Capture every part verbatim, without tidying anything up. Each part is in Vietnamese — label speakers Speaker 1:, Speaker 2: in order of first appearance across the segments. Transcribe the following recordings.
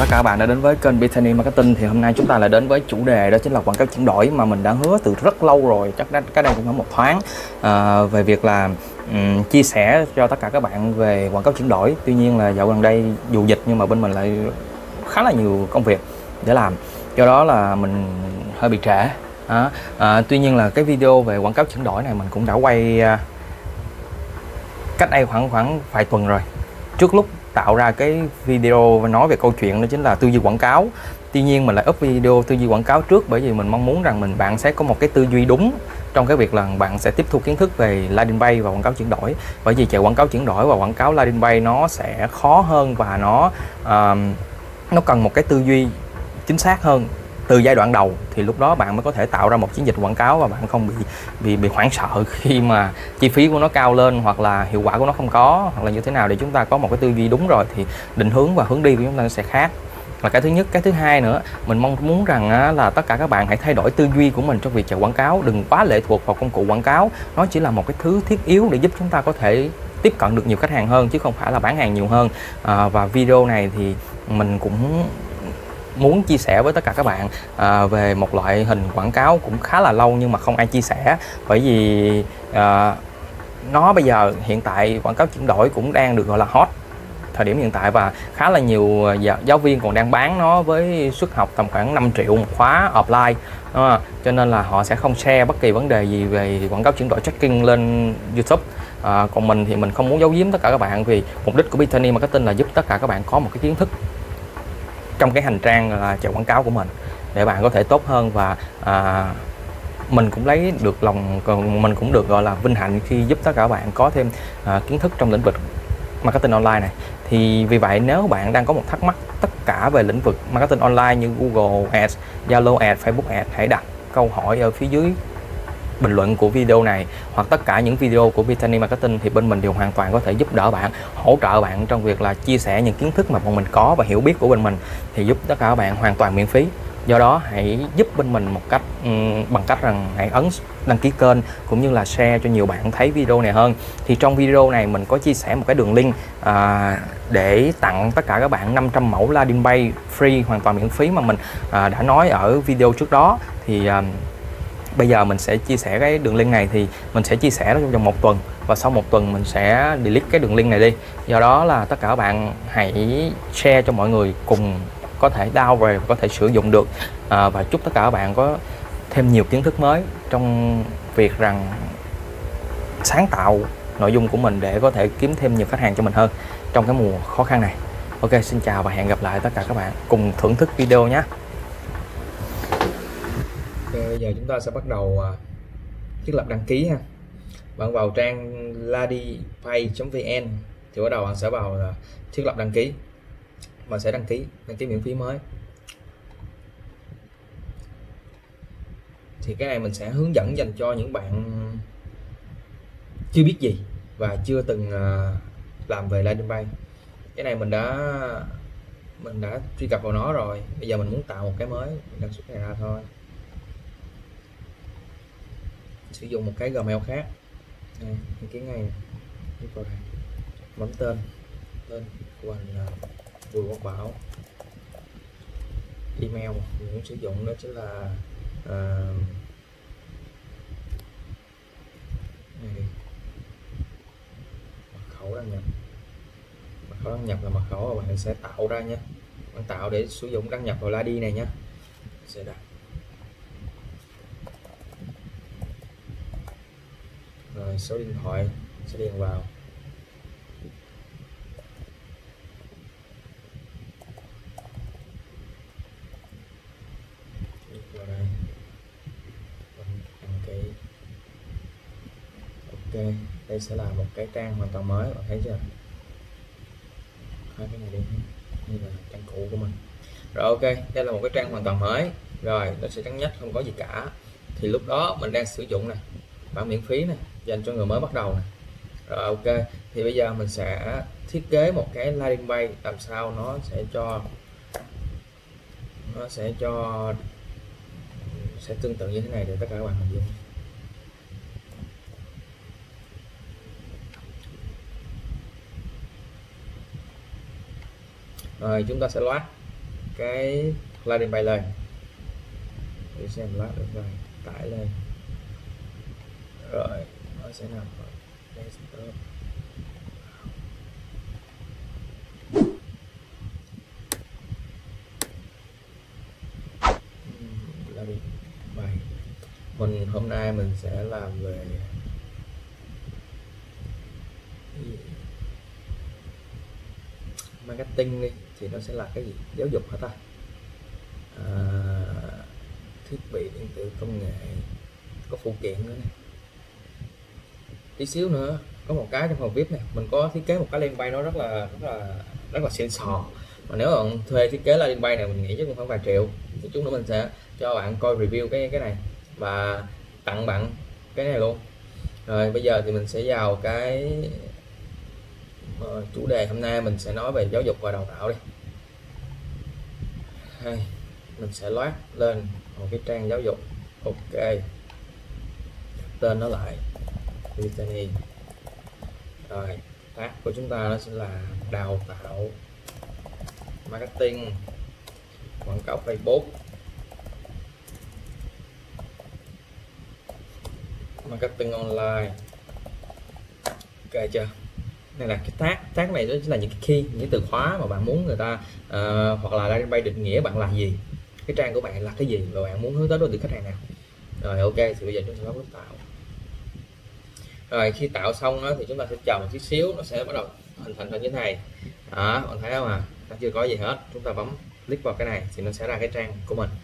Speaker 1: tất cả các bạn đã đến với kênh Bethany Marketing. Thì hôm nay chúng ta lại đến với chủ đề đó chính là quảng cáo chuyển đổi mà mình đã hứa từ rất lâu rồi, chắc cái đây cũng phải một tháng, à, về việc là um, chia sẻ cho tất cả các bạn về quảng cáo chuyển đổi. Tuy nhiên là dạo gần đây dù dịch nhưng mà bên mình lại khá là nhiều công việc để làm, do đó là mình hơi bị trễ. À, à, tuy nhiên là cái video về quảng cáo chuyển đổi này mình cũng đã quay uh, cách đây khoảng khoảng vài tuần rồi, trước lúc tạo ra cái video nói về câu chuyện đó chính là tư duy quảng cáo. Tuy nhiên mình lại up video tư duy quảng cáo trước, bởi vì mình mong muốn rằng mình bạn sẽ có một cái tư duy đúng trong cái việc là bạn sẽ tiếp thu kiến thức về landing page và quảng cáo chuyển đổi. Bởi vì chạy quảng cáo chuyển đổi và quảng cáo landing page nó sẽ khó hơn và nó uh, nó cần một cái tư duy chính xác hơn từ giai đoạn đầu, thì lúc đó bạn mới có thể tạo ra một chiến dịch quảng cáo và bạn không bị bị bị hoảng sợ khi mà chi phí của nó cao lên hoặc là hiệu quả của nó không có, hoặc là như thế nào. Để chúng ta có một cái tư duy đúng rồi thì định hướng và hướng đi của chúng ta sẽ khác, là cái thứ nhất. Cái thứ hai nữa, mình mong muốn rằng là tất cả các bạn hãy thay đổi tư duy của mình trong việc chạy quảng cáo, đừng quá lệ thuộc vào công cụ quảng cáo. Nó chỉ là một cái thứ thiết yếu để giúp chúng ta có thể tiếp cận được nhiều khách hàng hơn, chứ không phải là bán hàng nhiều hơn. À, và video này thì mình cũng muốn chia sẻ với tất cả các bạn à, về một loại hình quảng cáo cũng khá là lâu nhưng mà không ai chia sẻ, bởi vì à, nó bây giờ hiện tại quảng cáo chuyển đổi cũng đang được gọi là hot thời điểm hiện tại, và khá là nhiều giáo viên còn đang bán nó với suất học tầm khoảng năm triệu một khóa offline. À, cho nên là họ sẽ không share bất kỳ vấn đề gì về quảng cáo chuyển đổi tracking lên YouTube. À, còn mình thì mình không muốn giấu giếm tất cả các bạn, vì mục đích của Bethany Marketing là giúp tất cả các bạn có một cái kiến thức trong cái hành trang là chạy quảng cáo của mình để bạn có thể tốt hơn. Và à, mình cũng lấy được lòng, mình cũng được gọi là vinh hạnh khi giúp tất cả các bạn có thêm à, kiến thức trong lĩnh vực marketing online này. Thì vì vậy nếu bạn đang có một thắc mắc tất cả về lĩnh vực marketing online như Google Ads, Zalo Ads, Facebook Ads, hãy đặt câu hỏi ở phía dưới bình luận của video này, hoặc tất cả những video của Bethany Marketing thì bên mình đều hoàn toàn có thể giúp đỡ bạn, hỗ trợ bạn trong việc là chia sẻ những kiến thức mà bọn mình có và hiểu biết của bên mình, thì giúp tất cả các bạn hoàn toàn miễn phí. Do đó hãy giúp bên mình một cách um, bằng cách rằng hãy ấn đăng ký kênh cũng như là share cho nhiều bạn thấy video này hơn. Thì trong video này mình có chia sẻ một cái đường link à, để tặng tất cả các bạn năm trăm mẫu landing page free hoàn toàn miễn phí mà mình à, đã nói ở video trước đó. Thì à, bây giờ mình sẽ chia sẻ cái đường link này, thì mình sẽ chia sẻ nó trong vòng một tuần, và sau một tuần mình sẽ delete cái đường link này đi. Do đó là tất cả các bạn hãy share cho mọi người cùng có thể download về, có thể sử dụng được. À, và chúc tất cả các bạn có thêm nhiều kiến thức mới trong việc rằng sáng tạo nội dung của mình để có thể kiếm thêm nhiều khách hàng cho mình hơn trong cái mùa khó khăn này. Ok, xin chào và hẹn gặp lại tất cả các bạn cùng thưởng thức video nhé. Okay, bây giờ chúng ta sẽ bắt đầu uh, thiết lập đăng ký ha. Bạn vào trang ladipay chấm vn thì bắt đầu bạn sẽ vào uh, thiết lập đăng ký. Bạn sẽ đăng ký đăng ký miễn phí mới. Thì cái này mình sẽ hướng dẫn dành cho những bạn chưa biết gì và chưa từng uh, làm về landing page. Cái này mình đã mình đã truy cập vào nó rồi. Bây giờ mình muốn tạo một cái mới, mình đăng xuất này ra thôi. Sử dụng một cái Gmail khác. Đây, đăng ký ngay, bấm tên tên của mình là Bùi Quang Bảo. Email mình muốn sử dụng đó chính là uh, này, mật khẩu đăng nhập. Mật khẩu đăng nhập là mật khẩu mà bạn sẽ tạo ra nha. Bạn tạo để sử dụng đăng nhập vào i đê này nha. Sẽ đặt rồi số điện thoại sẽ điền vào. Vào đây. Đăng ký. Ok, đây sẽ là một cái trang hoàn toàn mới, bạn thấy chưa? Hai cái này đi, như là trang cũ của mình. Rồi ok, đây là một cái trang hoàn toàn mới. Rồi nó sẽ trắng nhách, không có gì cả. Thì lúc đó mình đang sử dụng nè, bản miễn phí này dành cho người mới bắt đầu này. Rồi ok, thì bây giờ mình sẽ thiết kế một cái landing page làm sao nó sẽ cho nó sẽ cho sẽ tương tự như thế này để tất cả các bạn hình dung. Rồi chúng ta sẽ loát cái landing page lên để xem lát được rồi, tải lên rồi nó sẽ nằm ở desktop. Landing page mình hôm nay mình sẽ làm về marketing đi, thì nó sẽ là cái gì, giáo dục hả ta, à, thiết bị điện tử công nghệ, có phụ kiện nữa này, tí xíu nữa có một cái trong phòng vi ai pi này mình có thiết kế một cái landing page nó rất là rất là rất là xịn sò, mà nếu bạn thuê thiết kế landing page này mình nghĩ chắc cũng khoảng vài triệu. Thì chút nữa mình sẽ cho bạn coi review cái cái này và tặng bạn cái này luôn. Rồi bây giờ thì mình sẽ vào cái uh, chủ đề hôm nay mình sẽ nói về giáo dục và đào tạo đi. Hay mình sẽ loát lên một cái trang giáo dục, ok, tên nó lại Brittany. Rồi tag của chúng ta nó sẽ là đào tạo, marketing, quảng cáo Facebook, marketing online, ok chưa? Này là cái tag tag này đó chính là những cái key, những từ khóa mà bạn muốn người ta uh, hoặc là landing page định nghĩa bạn là gì, cái trang của bạn là cái gì và bạn muốn hướng tới đối tượng khách hàng nào. Rồi ok, thì bây giờ chúng ta bắt đầu tạo. Rồi khi tạo xong đó, thì chúng ta sẽ chờ một chút xíu, nó sẽ bắt đầu hình thành ra như thế này đó, bạn thấy không à, nó chưa có gì hết. Chúng ta bấm click vào cái này thì nó sẽ ra cái trang của mình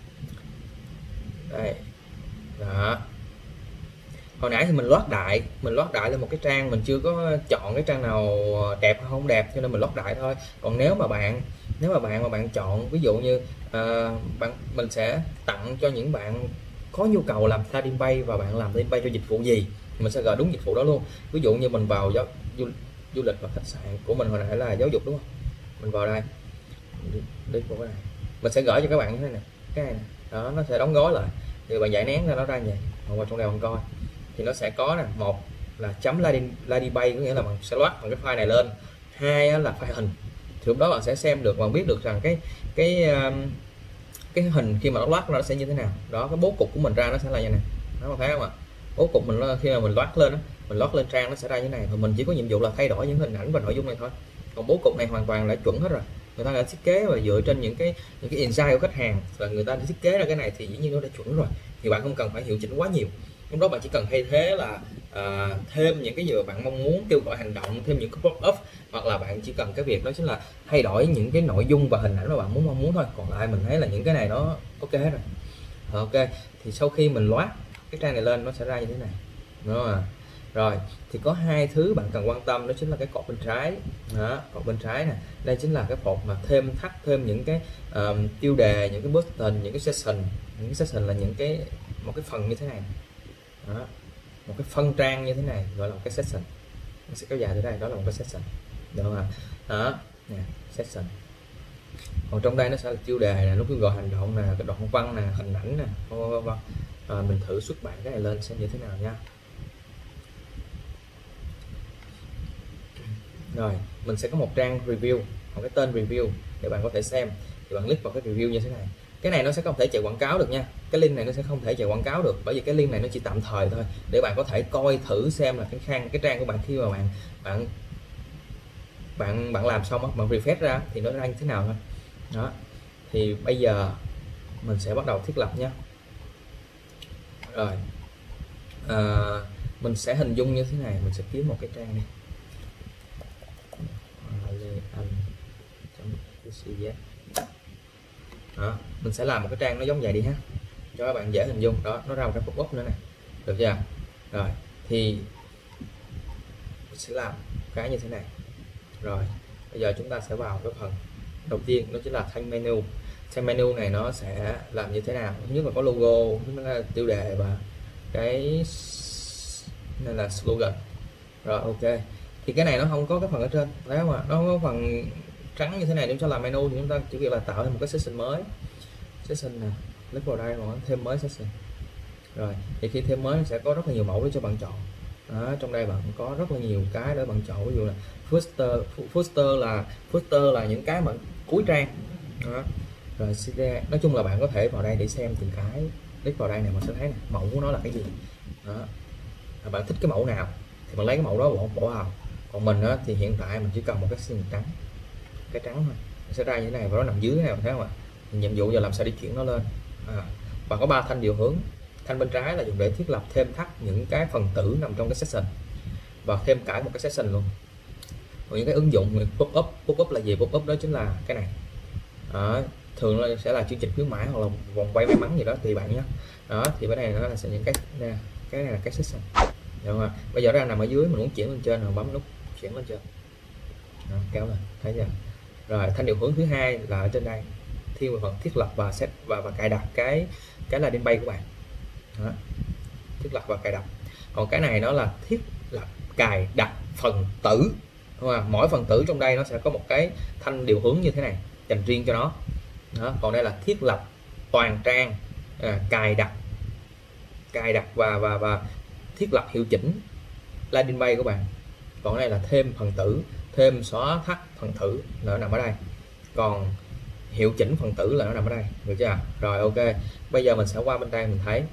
Speaker 1: đây đó. Hồi nãy thì mình loát đại mình loát đại lên một cái trang, mình chưa có chọn cái trang nào đẹp hay không đẹp cho nên mình loát đại thôi. Còn nếu mà bạn nếu mà bạn mà bạn chọn ví dụ như uh, bạn mình sẽ tặng cho những bạn có nhu cầu làm landing page và bạn làm landing page cho dịch vụ gì, mình sẽ gửi đúng dịch vụ đó luôn. Ví dụ như mình vào giáo, du, du lịch và khách sạn của mình hồi nãy là giáo dục đúng không, mình vào đây đi vào cái này mình sẽ gửi cho các bạn như thế này, cái này đó, nó sẽ đóng gói lại thì bạn giải nén ra nó ra như vậy. Còn vào trong đây bạn coi thì nó sẽ có nè, một là chấm landing landing page, có nghĩa là bạn sẽ loát bằng cái file này lên. Hai là file hình, thì lúc đó bạn sẽ xem được, bạn biết được rằng cái cái cái hình khi mà nó loát nó sẽ như thế nào đó. Cái bố cục của mình ra nó sẽ là như này, nó có thấy không ạ? Bố cục mình khi mà mình loát lên đó, mình loát lên trang nó sẽ ra như thế này, và mình chỉ có nhiệm vụ là thay đổi những hình ảnh và nội dung này thôi. Còn bố cục này hoàn toàn là chuẩn hết rồi, người ta đã thiết kế và dựa trên những cái những cái insight của khách hàng và người ta thiết kế ra cái này thì dĩ nhiên nó đã chuẩn rồi, thì bạn không cần phải hiệu chỉnh quá nhiều. Lúc đó bạn chỉ cần thay thế là uh, thêm những cái gì mà bạn mong muốn, kêu gọi hành động, thêm những cái pop up, hoặc là bạn chỉ cần cái việc đó chính là thay đổi những cái nội dung và hình ảnh mà bạn muốn mong muốn thôi. Còn lại mình thấy là những cái này nó ok hết rồi. Ok, thì sau khi mình loát cái trang này lên nó sẽ ra như thế này, đúng không ạ? Rồi thì có hai thứ bạn cần quan tâm, đó chính là cái cột bên trái đó, cột bên trái nè, đây chính là cái cột mà thêm thắt thêm những cái uh, tiêu đề, những cái button, những cái section. Những cái section là những cái một cái phần như thế này đó, một cái phân trang như thế này gọi là một cái section, nó sẽ kéo dài tới đây, đó là một cái section, được không ạ? Đó nè, section. Còn trong đây nó sẽ là tiêu đề nè, nó kêu gọi hành động nè, cái đoạn văn nè, hình ảnh nè, vân vân. À, mình thử xuất bản cái này lên xem như thế nào nha. Rồi mình sẽ có một trang review, một cái tên review để bạn có thể xem. Thì bạn click vào cái review như thế này. Cái này nó sẽ không thể chạy quảng cáo được nha, cái link này nó sẽ không thể chạy quảng cáo được, bởi vì cái link này nó chỉ tạm thời thôi, để bạn có thể coi thử xem là cái khang cái trang của bạn khi mà bạn bạn bạn bạn làm xong á, bạn refresh ra thì nó ra như thế nào thôi đó. Thì bây giờ mình sẽ bắt đầu thiết lập nhé. Rồi à, mình sẽ hình dung như thế này, mình sẽ kiếm một cái trang này đó, mình sẽ làm một cái trang nó giống vậy đi ha, cho các bạn dễ hình dung. Đó, nó ra một cái pop-up nữa này, được chưa? Rồi thì mình sẽ làm cái như thế này. Rồi bây giờ chúng ta sẽ vào cái phần đầu tiên, đó chính là thanh menu. Thanh menu này nó sẽ làm như thế nào? Thứ nhất là có logo, thứ nhất là tiêu đề và cái nên là slogan. Rồi ok, thì cái này nó không có cái phần ở trên đấy mà nó có phần trắng như thế này. Để cho làm menu thì chúng ta chỉ việc là tạo thêm một cái section mới, section nè, click vào đây còn thêm mới section. Rồi thì khi thêm mới sẽ có rất là nhiều mẫu để cho bạn chọn đó. Trong đây bạn có rất là nhiều cái để bạn chọn, ví dụ là footer, footer là footer là những cái mà cuối trang đó. Rồi nói chung là bạn có thể vào đây để xem từng cái, click vào đây này, mình sẽ thấy này, mẫu của nó là cái gì đó. Rồi bạn thích cái mẫu nào thì mình lấy cái mẫu đó bỏ, bỏ vào. Còn mình á, thì hiện tại mình chỉ cần một cái sim trắng, cái trắng thôi, nó sẽ ra như thế này và nó nằm dưới này, thấy không ạ? Nhiệm vụ giờ làm sao để chuyển nó lên. À, và có ba thanh điều hướng. Thanh bên trái là dùng để thiết lập thêm thắt những cái phần tử nằm trong cái session và thêm cả một cái session luôn. Còn những cái ứng dụng pop up, pop up là gì? Pop up đó chính là cái này. Đó, thường nó sẽ là chương trình khuyến mãi hoặc là vòng quay may mắn gì đó tùy bạn nhé. Đó thì cái này nó là sẽ những cái nè, cái này là cái session. Được không? Bây giờ đang nằm ở dưới, mình muốn chuyển lên trên rồi bấm nút chuyển lên trên. Đó, kéo lên, thấy chưa? Rồi thanh điều hướng thứ hai là ở trên đây, thiên về phần thiết lập và set và và cài đặt cái cái là landing page của bạn. Đó, thiết lập và cài đặt. Còn cái này nó là thiết lập cài đặt phần tử, đúng không? Mỗi phần tử trong đây nó sẽ có một cái thanh điều hướng như thế này dành riêng cho nó. Đó, còn đây là thiết lập toàn trang, à, cài đặt cài đặt và và và thiết lập hiệu chỉnh landing page của bạn. Còn đây là thêm phần tử, thêm xóa thắt phần tử là nó nằm ở đây. Còn hiệu chỉnh phần tử là nó nằm ở đây, được chưa? Rồi ok, bây giờ mình sẽ qua bên đây, mình thấy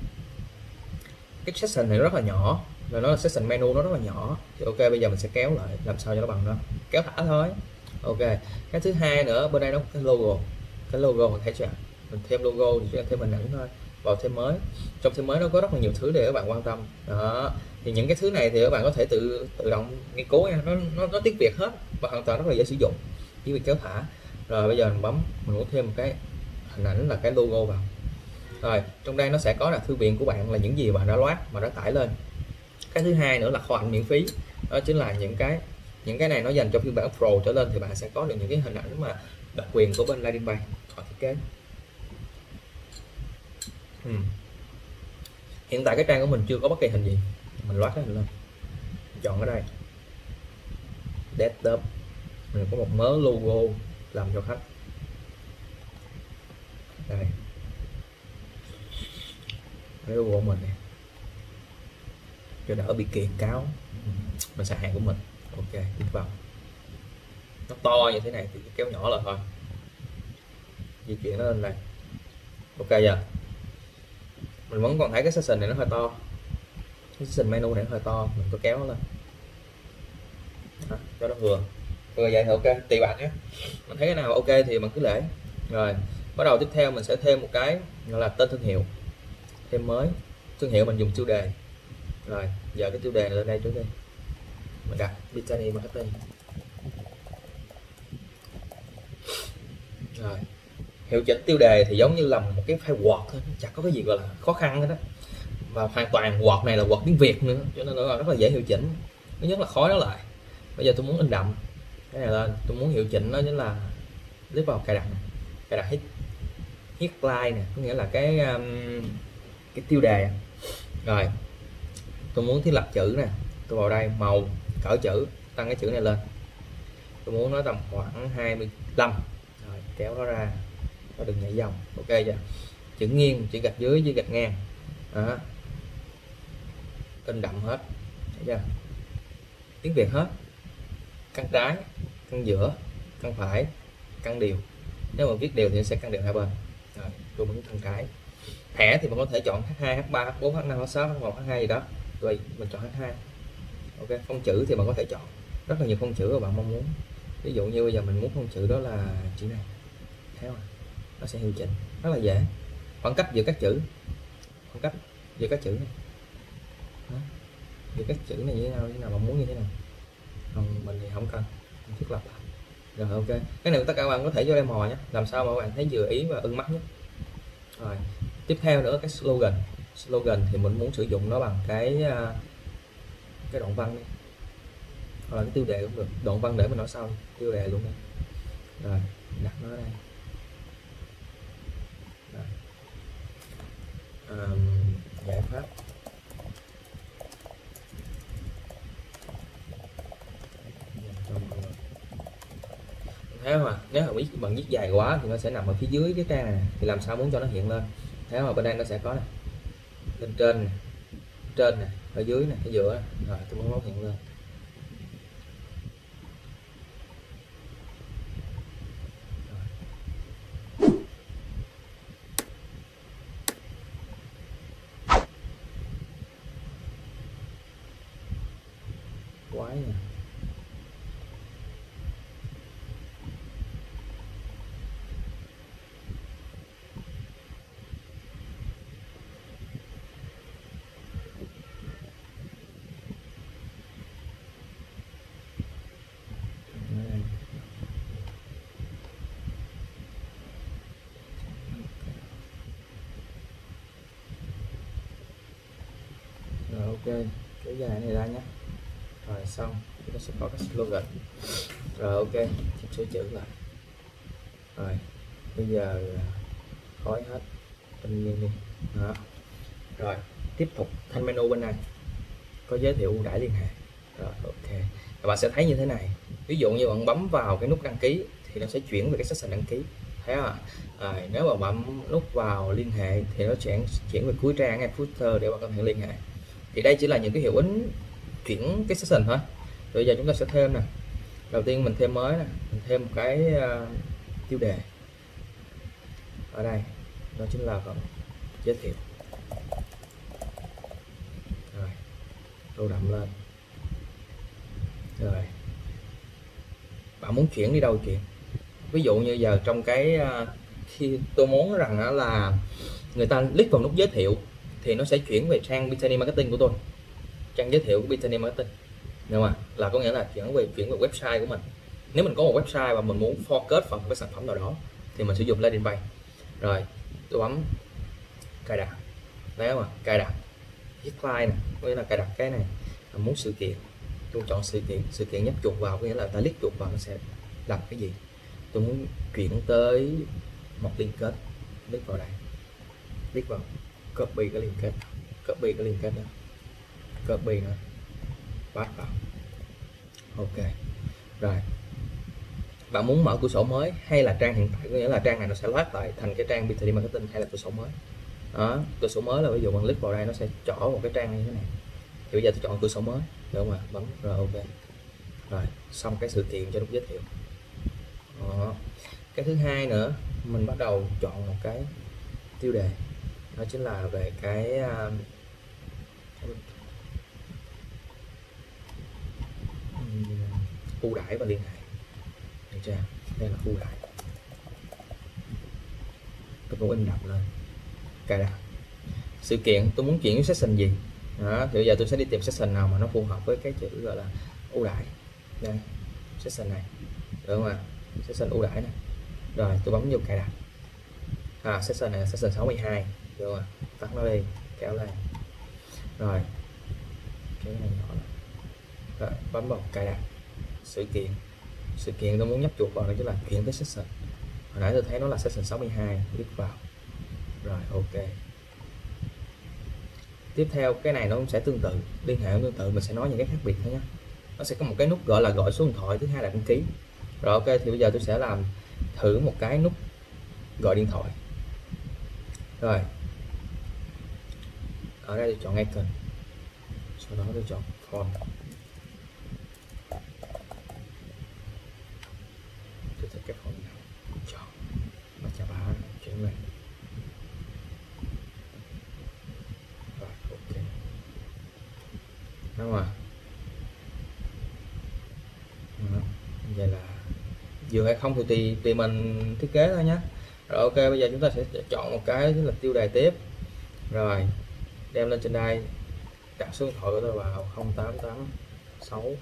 Speaker 1: cái section này rất là nhỏ, là nó là section menu, nó rất là nhỏ. Thì ok, bây giờ mình sẽ kéo lại làm sao cho nó bằng đó, kéo thả thôi. Ok, cái thứ hai nữa bên đây nó có cái logo, cái logo mình thấy chưa? Mình thêm logo thì chỉ thêm hình ảnh thôi. Vào thêm mới, trong thêm mới nó có rất là nhiều thứ để các bạn quan tâm. Đó, thì những cái thứ này thì các bạn có thể tự tự động nghiên cứu nha, nó nó, nó tiếng Việt hết và hoàn toàn rất là dễ sử dụng, chỉ việc kéo thả. Rồi bây giờ mình bấm, mình muốn thêm một cái hình ảnh là cái logo vào. Rồi trong đây nó sẽ có là thư viện của bạn, là những gì bạn đã load mà đã tải lên. Cái thứ hai nữa là kho ảnh miễn phí, đó chính là những cái những cái này nó dành cho phiên bản Pro trở lên thì bạn sẽ có được những cái hình ảnh mà đặc quyền của bên landing page họ thiết kế. Ừ. Hiện tại cái trang của mình chưa có bất kỳ hình gì, mình load cái hình lên, mình chọn ở đây desktop, mình có một mớ logo làm cho khách đây, cái logo của mình này cho đỡ bị kiện cáo, mình xài hàng của mình. Ok, tiếp vào, nó to như thế này thì kéo nhỏ lại thôi, di chuyển nó lên này. Ok giờ mình vẫn còn thấy cái section này nó hơi to, cái section menu này nó hơi to, mình có kéo nó lên. Đó, cho nó vừa vừa vậy thì ok, tùy bạn nhé, mình thấy cái nào ok thì mình cứ để. Rồi bắt đầu tiếp theo mình sẽ thêm một cái gọi là tên thương hiệu, thêm mới thương hiệu, mình dùng tiêu đề. Rồi giờ cái tiêu đề này lên đây trước đi, mình đặt Brittany Marketing. Rồi hiệu chỉnh tiêu đề thì giống như là một cái file Word thôi, chẳng có cái gì gọi là khó khăn hết đó, và hoàn toàn Word này là Word tiếng Việt nữa, cho nên là rất là dễ hiệu chỉnh. Thứ nhất là khói nó lại. Bây giờ tôi muốn in đậm cái này lên, tôi muốn hiệu chỉnh nó chính là click vào cài đặt này, cài đặt hit headline này, có nghĩa là cái um, cái tiêu đề. Rồi tôi muốn thiết lập chữ nè, tôi vào đây màu cỡ chữ, tăng cái chữ này lên, tôi muốn nó tầm khoảng hai mươi lăm, rồi kéo nó ra, nó đừng nhảy dòng. Ok chưa? Chữ nghiêng, chữ gạch dưới, chữ gạch ngang. Đó, in đậm hết, thấy chưa? Tiếng Việt hết, căn trái, căn giữa, căn phải, căn đều. Nếu mà viết đều thì sẽ căn đều hai bên. Rồi tôi muốn căn trái. Thẻ thì mình có thể chọn H hai, H ba, H bốn, H năm, H sáu, H một, H hai gì đó. Rồi mình chọn H hai. Ok, phông chữ thì bạn có thể chọn rất là nhiều phông chữ mà bạn mong muốn. Ví dụ như bây giờ mình muốn phông chữ đó là chữ này, thấy không? Nó sẽ hiệu chỉnh rất là dễ. Khoảng cách giữa các chữ, khoảng cách giữa các chữ này, đó. Giữa các chữ này như thế nào, như thế nào bạn muốn như thế nào. Còn mình thì không cần, mình thiết lập. Rồi ok, cái này tất cả các bạn có thể vô đây mò nhé, làm sao mà các bạn thấy vừa ý và ưng mắt nhất. Rồi tiếp theo nữa cái slogan. Slogan thì mình muốn sử dụng nó bằng cái cái đoạn văn đi, hoặc là cái tiêu đề cũng được. Đoạn văn để mình nói sau, tiêu đề luôn đây. Rồi đặt nó ở đây. Rồi. Um, giải pháp thấy không ạ? Nếu mà viết bằng viết dài quá thì nó sẽ nằm ở phía dưới cái trang này, thì làm sao muốn cho nó hiện lên. Thấy không? Bên đây nó sẽ có này, lên trên này, trên này, ở dưới này, ở giữa này. Rồi tôi muốn nó hiện lên. quái nha. Rồi ok, kéo dài này ra nhé. Rồi xong, chúng ta sẽ có cái slogan. Rồi ok, chỉnh sửa chữ lại. Rồi, bây giờ khói hết tự nhiên đi. Đó. Rồi, tiếp tục thanh menu bên này có giới thiệu ưu đãi liên hệ. Rồi ok, và bạn sẽ thấy như thế này. Ví dụ như bạn bấm vào cái nút đăng ký thì nó sẽ chuyển về cái section đăng ký, thấy không ạ? À, nếu mà bấm nút vào liên hệ thì nó sẽ chuyển về cuối trang hay footer để bạn có thể liên hệ. Thì đây chỉ là những cái hiệu ứng chuyển cái section thôi. Bây giờ chúng ta sẽ thêm nè. Đầu tiên mình thêm mới nè, mình thêm một cái uh, tiêu đề ở đây, đó chính là phần giới thiệu. Rồi tô đậm lên. Rồi bạn muốn chuyển đi đâu chuyển, ví dụ như giờ trong cái uh, khi tôi muốn rằng là người ta click vào nút giới thiệu thì nó sẽ chuyển về trang Bithany Marketing của tôi, trang giới thiệu của Bithany Marketing, đúng không ạ? Là có nghĩa là chuyển về chuyển về website của mình. Nếu mình có một website và mình muốn focus vào một cái sản phẩm nào đó thì mình sử dụng landing page. Rồi tôi bấm cài đặt, đấy không ạ? Cài đặt hit client này, có nghĩa là cài đặt cái này. Mình muốn sự kiện, tôi chọn sự kiện, sự kiện nhấp chuột vào, có nghĩa là ta click chuột vào nó sẽ làm cái gì. Tôi muốn chuyển tới một liên kết, click vào đây, click vào copy cái liên kết, copy cái liên kết đó, copy nữa, paste vào. Ok. Rồi bạn muốn mở cửa sổ mới hay là trang hiện tại, có nghĩa là trang này nó sẽ loát lại thành cái trang Bithany Marketing hay là cửa sổ mới. Đó, cửa sổ mới là ví dụ bạn click vào đây nó sẽ chọn một cái trang như thế này. Thì bây giờ tôi chọn cửa sổ mới, đúng không ạ? Bấm rồi ok. Rồi xong cái sự kiện cho nút giới thiệu. Đó. Cái thứ hai nữa, mình bắt đầu chọn một cái tiêu đề, đó chính là về cái uh, ưu đãi và liên hệ. Được chưa? Đây là ưu đãi. Tôi cũng in đậm lên, cài đặt. Sự kiện tôi muốn chuyển đến section gì. Đó, thì bây giờ tôi sẽ đi tìm section nào mà nó phù hợp với cái chữ gọi là ưu đãi. Đây, section này, được không ạ? Section ưu đãi này. Rồi tôi bấm vô cài đặt. À, section này là section sáu mươi hai, được không ạ? Tắt nó đi, kéo lên. Rồi cái này nhỏ này. Rồi bấm vào cài đặt. Sự kiện, sự kiện tôi muốn nhấp chuột vào đó chính là chuyển tới section. Hồi nãy tôi thấy nó là section sáu mươi hai, click vào. Rồi ok. Tiếp theo cái này nó cũng sẽ tương tự, liên hệ tương tự, mình sẽ nói những cái khác biệt thôi nhé. Nó sẽ có một cái nút gọi là gọi số điện thoại, thứ hai là đăng ký. Rồi ok, thì bây giờ tôi sẽ làm thử một cái nút gọi điện thoại. Rồi ở đây tôi chọn icon, sau đó tôi chọn form, tôi thích cái form nào chọn và chà bá chuyển lên. Rồi ok, đúng không ạ? Vậy là vừa hay không thì tùy tùy mình thiết kế thôi nhé. Rồi ok, bây giờ chúng ta sẽ chọn một cái là tiêu đề tiếp. Rồi đem lên trên đây, đặt số điện thoại của tôi vào không tám tám sáu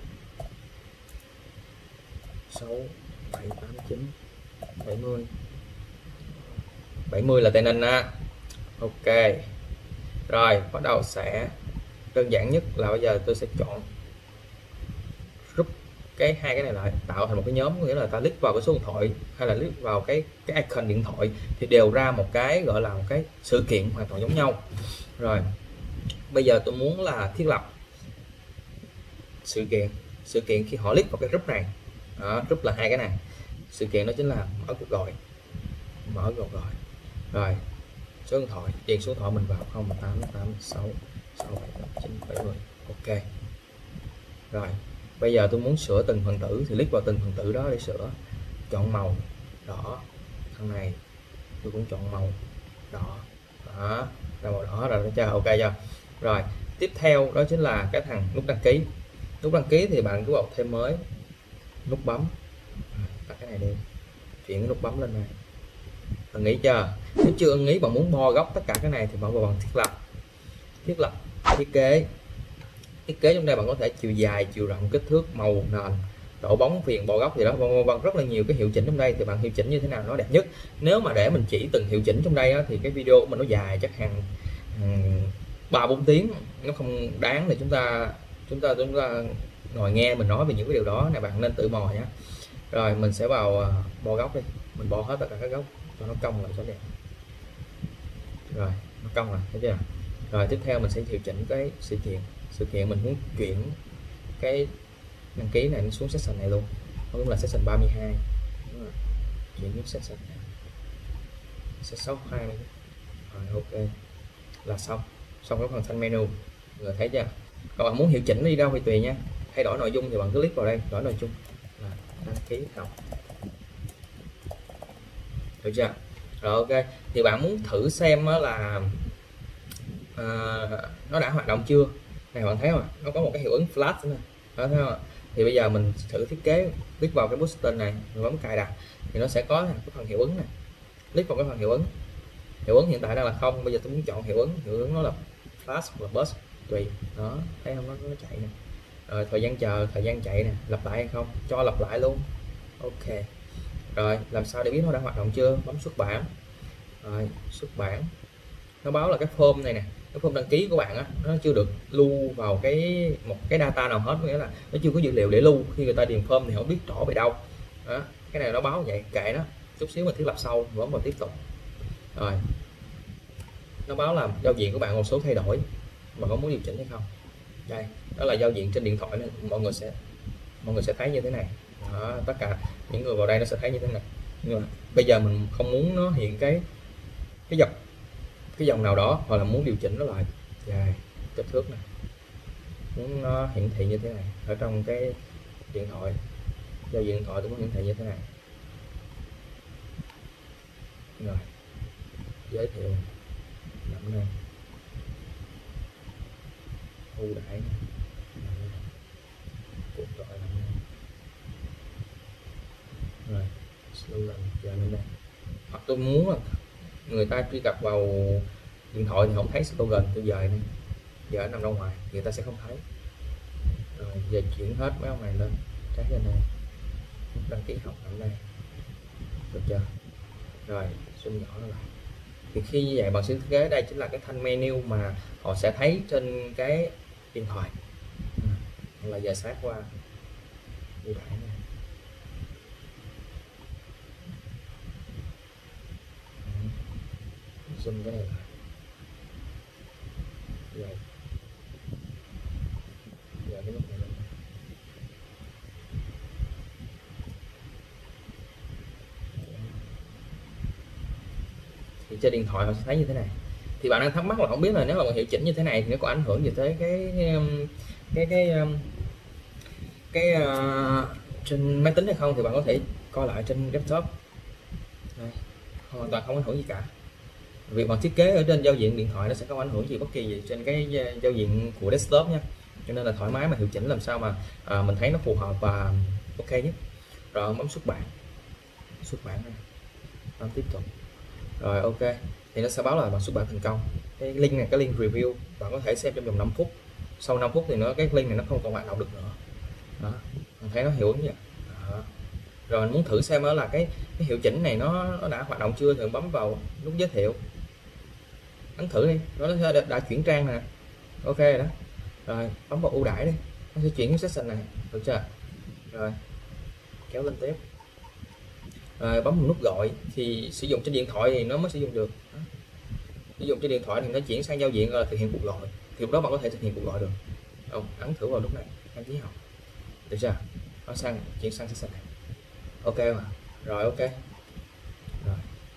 Speaker 1: sáu bảy tám chín bảy mươi. bảy mươi là Tây Ninh á. Ok. Rồi bắt đầu sẽ đơn giản nhất là bây giờ tôi sẽ chọn group cái hai cái này lại tạo thành một cái nhóm, nghĩa là ta click vào cái số điện thoại hay là click vào cái cái icon điện thoại thì đều ra một cái gọi là một cái sự kiện hoàn toàn giống nhau. Rồi bây giờ tôi muốn là thiết lập sự kiện, sự kiện khi họ click vào cái group này. Đó, group là hai cái này, sự kiện đó chính là mở cuộc gọi, mở cuộc gọi. Rồi số điện thoại, điền số điện thoại mình vào không tám tám sáu sáu bảy tám chín bảy mươi. Ok. Rồi bây giờ tôi muốn sửa từng phần tử thì click vào từng phần tử đó để sửa, chọn màu đỏ, thằng này tôi cũng chọn màu đỏ. Đó, ra màu đỏ rồi, cho ok chưa? Rồi tiếp theo đó chính là cái thằng nút đăng ký. Nút đăng ký thì bạn cứ vào thêm mới, nút bấm, tắt cái này đi, chuyển cái nút bấm lên này. Bạn nghĩ chưa? Nếu chưa ưng ý bạn muốn bo góc tất cả cái này thì bạn vào bằng thiết lập, thiết lập thiết kế. Thiết kế trong đây bạn có thể chiều dài, chiều rộng, kích thước, màu nền, độ bóng, viền, bo góc gì đó, vân vân, rất là nhiều cái hiệu chỉnh trong đây thì bạn hiệu chỉnh như thế nào nó đẹp nhất. Nếu mà để mình chỉ từng hiệu chỉnh trong đây á, thì cái video của mình nó dài chắc hàng ba bốn tiếng, nó không đáng để chúng ta chúng ta chúng ta ngồi nghe mình nói về những cái điều đó này. Bạn nên tự mò nhé. Rồi mình sẽ vào bo góc đi, mình bo hết tất cả các góc cho nó cong lại cho đẹp. Rồi nó cong rồi, thấy chưa? Rồi tiếp theo mình sẽ điều chỉnh cái sự kiện. Sự kiện mình muốn chuyển cái đăng ký này nó xuống section này luôn, nó cũng là section ba mươi hai. Chuyển đến section này sẽ sáu mươi hai. Rồi ok là xong, xong cái phần thanh menu người thấy chưa? Các bạn muốn hiệu chỉnh đi đâu thì tùy nha. Thay đổi nội dung thì bạn cứ click vào đây, đổi nội dung là đăng ký học, được chưa? Rồi ok, thì bạn muốn thử xem là à, nó đã hoạt động chưa. Này bạn thấy không, nó có một cái hiệu ứng flash nữa, đó thấy không? Thì bây giờ mình thử thiết kế, click vào cái button này, mình bấm cài đặt thì nó sẽ có cái phần hiệu ứng này. Click vào cái phần hiệu ứng, hiệu ứng hiện tại đang là không, bây giờ tôi muốn chọn hiệu ứng, hiệu ứng nó là flash hoặc là burst tùy. Đó thấy không, nó, nó chạy nè. Rồi thời gian chờ, thời gian chạy nè, lặp lại hay không, cho lặp lại luôn. Ok, rồi làm sao để biết nó đã hoạt động chưa? Bấm xuất bản. Rồi xuất bản, nó báo là cái form này nè, cái form đăng ký của bạn á, nó chưa được lưu vào cái một cái data nào hết, nghĩa là nó chưa có dữ liệu để lưu. Khi người ta điền form thì không biết rõ về đâu đó. Cái này nó báo vậy, kệ nó, chút xíu mình thiết lập sau, bấm vào tiếp tục. Rồi nó báo là giao diện của bạn một số thay đổi, bạn có muốn điều chỉnh hay không? Đây, đó là giao diện trên điện thoại này, mọi người sẽ mọi người sẽ thấy như thế này. Đó, tất cả những người vào đây nó sẽ thấy như thế này. Nhưng mà bây giờ mình không muốn nó hiện cái cái dòng cái dòng nào đó, hoặc là muốn điều chỉnh nó lại dài, kích thước này, muốn nó hiển thị như thế này ở trong cái điện thoại, giao diện điện thoại tôi muốn hiển thị như thế này. Rồi giới thiệu nằm đây, ưu đãi cuộc gọi nằm đây, rồi slogan giờ lên đây. Hoặc tôi muốn là người ta truy cập vào điện thoại thì không thấy slogan, tôi dời này, giờ nằm ra ngoài người ta sẽ không thấy. Rồi giờ chuyển hết mấy ông này lên trái lên đây, đăng ký học ở đây, được chưa? Rồi zoom nhỏ nó lại. Thì khi như vậy bạn sẽ thiết kế, đây chính là cái thanh menu mà họ sẽ thấy trên cái điện thoại. Ừ. Là giờ sát qua ưu đãi này. Zoom cái này lại. Rồi. Giờ cái nút này lên. Thì trên điện thoại họ sẽ thấy như thế này. Thì bạn đang thắc mắc là không biết là nếu mà hiệu chỉnh như thế này thì nó có ảnh hưởng gì tới cái cái cái cái, cái uh, trên máy tính hay không, thì bạn có thể coi lại trên desktop. Đây, hoàn toàn không ảnh hưởng gì cả. Việc bạn thiết kế ở trên giao diện điện thoại nó sẽ không ảnh hưởng gì bất kỳ gì trên cái giao diện của desktop nha. Cho nên là thoải mái mà hiệu chỉnh làm sao mà à, mình thấy nó phù hợp và ok nhất. Rồi bấm xuất bản, xuất bản này, bấm tiếp tục. Rồi ok, thì nó sẽ báo là bạn xuất bản thành công. Cái link này, cái link review bạn có thể xem trong vòng năm phút. Sau năm phút thì nó cái link này nó không còn hoạt động được nữa. Đó, mình thấy nó hiệu ứng vậy. Đó. Rồi mình muốn thử xem đó là cái cái hiệu chỉnh này nó, nó đã hoạt động chưa thì bấm vào nút giới thiệu, ấn thử đi, nó đã, đã chuyển trang nè, ok rồi đó. Rồi bấm vào ưu đãi đi, nó sẽ chuyển cái section này, được chưa? Rồi kéo lên tiếp, rồi bấm vào nút gọi. Thì sử dụng trên điện thoại thì nó mới sử dụng được. Đó. Sử dụng trên điện thoại thì nó chuyển sang giao diện là thực hiện cuộc gọi, thì lúc đó bạn có thể thực hiện cuộc gọi được. Không, ấn thử vào lúc này đăng ký học, được chưa? Nó sang chuyển sang section này, ok mà. Rồi ok. Rồi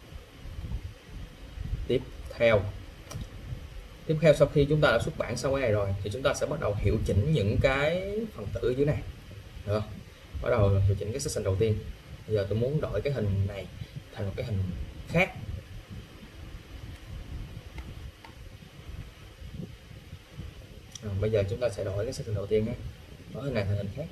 Speaker 1: tiếp theo tiếp theo sau khi chúng ta đã xuất bản xong cái này rồi thì chúng ta sẽ bắt đầu hiệu chỉnh những cái phần tử dưới này, được không? Bắt đầu hiệu chỉnh cái section đầu tiên. Bây giờ tôi muốn đổi cái hình này thành một cái hình khác. Rồi, bây giờ chúng ta sẽ đổi cái section đầu tiên nhé. Đó, hình này thành hình khác.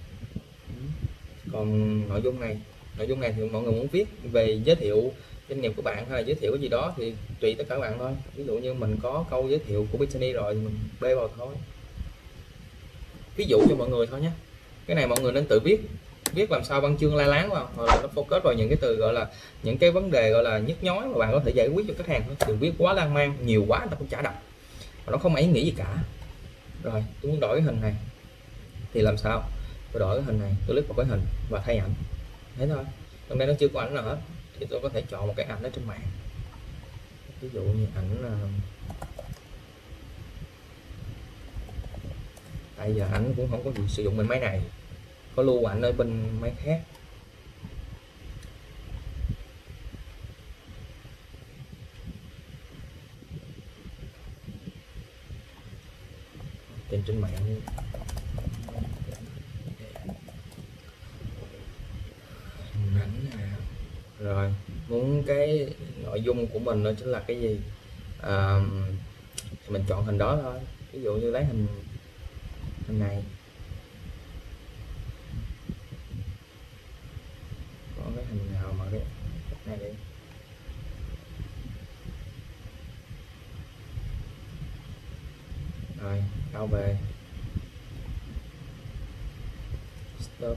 Speaker 1: Còn nội dung này nội dung này thì mọi người muốn viết về giới thiệu doanh nghiệp của bạn hay là giới thiệu cái gì đó thì tùy tất cả các bạn thôi. Ví dụ như mình có câu giới thiệu của Bethany rồi thì mình bê vào thôi, ví dụ cho mọi người thôi nhé. Cái này mọi người nên tự viết, viết làm sao văn chương la láng vào, hoặc là nó focus vào những cái từ gọi là những cái vấn đề gọi là nhức nhối mà bạn có thể giải quyết cho khách hàng thôi. Đừng viết quá lan man, nhiều quá người ta cũng chả đọc và nó không ý nghĩa gì cả. Rồi tôi muốn đổi cái hình này thì làm sao? Tôi đổi cái hình này, tôi click vào cái hình và thay ảnh, thế thôi. Trong đây nó chưa có ảnh nào hết thì tôi có thể chọn một cái ảnh ở trên mạng, ví dụ như ảnh, tại giờ ảnh cũng không có gì sử dụng bên máy này, có lưu ảnh ở bên máy khác. Trên trên mạng ảnh nè. Rồi muốn cái nội dung của mình nó chính là cái gì, à, thì mình chọn hình đó thôi. Ví dụ như lấy hình hình này, có cái hình nào mà cái này đi. Rồi cao về stop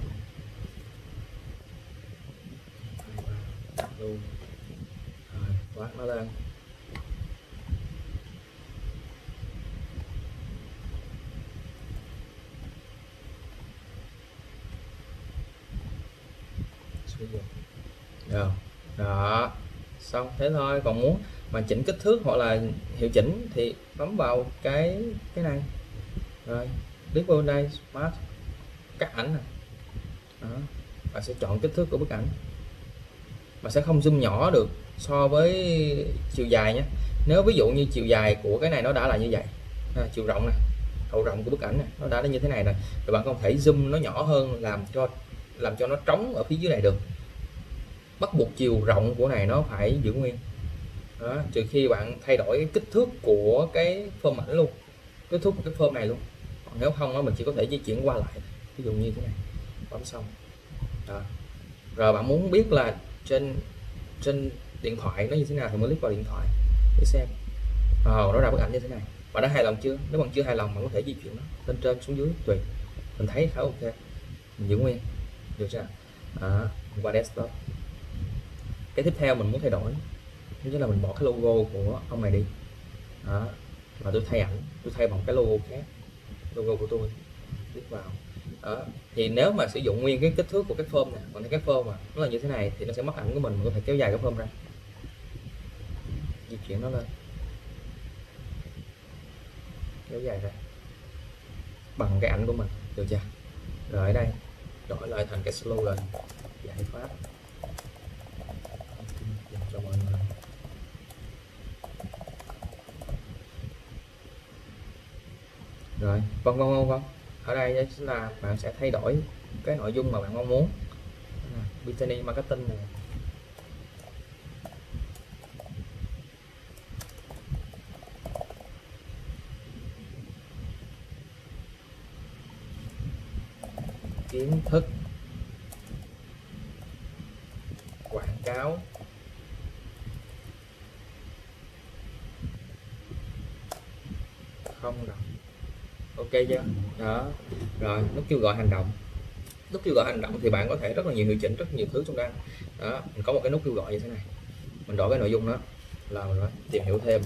Speaker 1: luôn, rồi quát nó lên. Rồi đó, xong thế thôi. Còn muốn mà chỉnh kích thước hoặc là hiệu chỉnh thì bấm vào cái cái này, rồi click vào đây smart cắt ảnh này. Đó, bạn sẽ chọn kích thước của bức ảnh, mà sẽ không zoom nhỏ được so với chiều dài nhé. Nếu ví dụ như chiều dài của cái này nó đã là như vậy, à, chiều rộng này, hậu rộng của bức ảnh này nó đã là như thế này rồi, rồi bạn không thể zoom nó nhỏ hơn làm cho làm cho nó trống ở phía dưới này được. Bắt buộc chiều rộng của này nó phải giữ nguyên. Đó, trừ khi bạn thay đổi cái kích thước của cái form ảnh luôn, kích thước của cái form này luôn. Còn nếu không đó, mình chỉ có thể di chuyển qua lại, ví dụ như thế này, bấm xong. Đó. Rồi bạn muốn biết là trên trên điện thoại nó như thế nào thì mới click vào điện thoại để xem. Ờ, nó ra bức ảnh như thế này. Bạn đã hài lòng chưa? Nếu bạn chưa hài lòng bạn có thể di chuyển nó lên trên xuống dưới tùy. Mình thấy khá ok, mình giữ nguyên được chưa? Đó, qua desktop. Cái tiếp theo mình muốn thay đổi đó chính là mình bỏ cái logo của ông này đi. Đó, và tôi thay ảnh, tôi thay bằng cái logo khác, logo của tôi, click vào. Đó, thì nếu mà sử dụng nguyên cái kích thước của cái form này, còn cái form mà nó là như thế này thì nó sẽ mất ảnh của mình. Mình có thể kéo dài cái form ra, di chuyển nó lên, kéo dài ra bằng cái ảnh của mình, được chưa? Rồi ở đây đổi lại thành cái slogan giải pháp cho mọi người. Rồi vân vân vân vân. Ở đây chính là bạn sẽ thay đổi cái nội dung mà bạn mong muốn. Bethany Marketing này, kiến thức quảng cáo không đâu, ok chưa? Đó, rồi nút kêu gọi hành động. Nút kêu gọi hành động thì bạn có thể rất là nhiều hiệu chỉnh, rất nhiều thứ trong đây. Đó, mình có một cái nút kêu gọi như thế này, mình đổi cái nội dung đó là mình tìm hiểu thêm.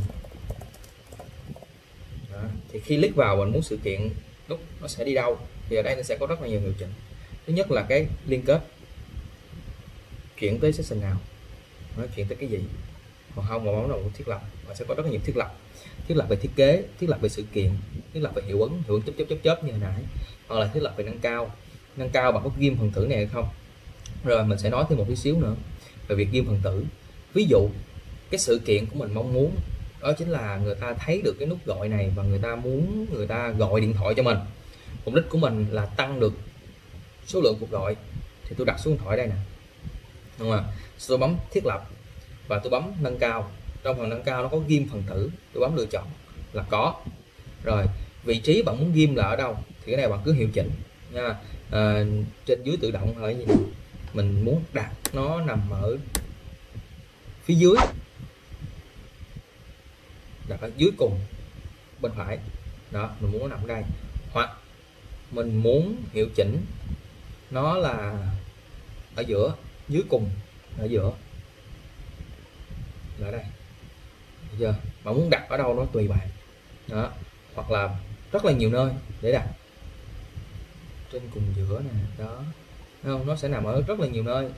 Speaker 1: Đó, thì khi click vào mình muốn sự kiện nút nó sẽ đi đâu thì ở đây nó sẽ có rất là nhiều hiệu chỉnh. Thứ nhất là cái liên kết, chuyển tới section nào, nó chuyển tới cái gì. Còn không mà bấm vào thiết lập, và sẽ có rất là nhiều thiết lập. Thiết lập về thiết kế, thiết lập về sự kiện, thiết lập về hiệu ứng, hiệu ứng chớp chớp chớp chớp như hồi nãy, hoặc là thiết lập về nâng cao. Nâng cao bằng có ghim phần tử này hay không. Rồi mình sẽ nói thêm một tí xíu nữa về việc ghim phần tử. Ví dụ cái sự kiện của mình mong muốn đó chính là người ta thấy được cái nút gọi này và người ta muốn người ta gọi điện thoại cho mình. Mục đích của mình là tăng được số lượng cuộc gọi thì tôi đặt số điện thoại đây nè, đúng không? Tôi bấm thiết lập và tôi bấm nâng cao. Trong phần nâng cao nó có ghim phần tử, tôi bấm lựa chọn là có. Rồi vị trí bạn muốn ghim là ở đâu thì cái này bạn cứ hiệu chỉnh. nha. À, trên dưới tự động là cái gì nè, mình muốn đặt nó nằm ở phía dưới, đặt ở dưới cùng bên phải đó, mình muốn nó nằm ở đây, hoặc mình muốn hiệu chỉnh nó là ở giữa, dưới cùng ở giữa là đây, được chưa? Mà muốn đặt ở đâu nó tùy bạn đó, hoặc là rất là nhiều nơi để đặt, trên cùng giữa nè đó, thấy không, nó sẽ nằm ở rất là nhiều nơi.